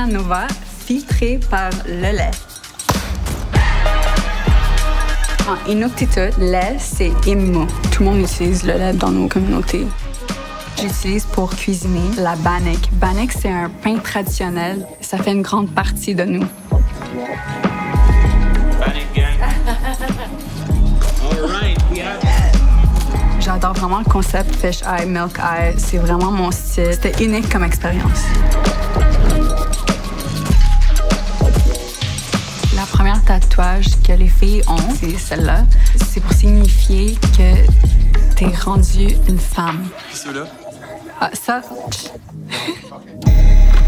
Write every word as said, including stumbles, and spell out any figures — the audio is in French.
Nova, filtré par le lait. En Inuktitut, lait, c'est immu. Tout le monde utilise le lait dans nos communautés. J'utilise pour cuisiner la bannock. Bannock, c'est un pain traditionnel. Ça fait une grande partie de nous. J'adore vraiment le concept Fish Eye, Milk Eye. C'est vraiment mon style. C'était unique comme expérience. La première tatouage que les filles ont, c'est celle-là. C'est pour signifier que t'es rendue une femme. Ceux-là? Ah, ça...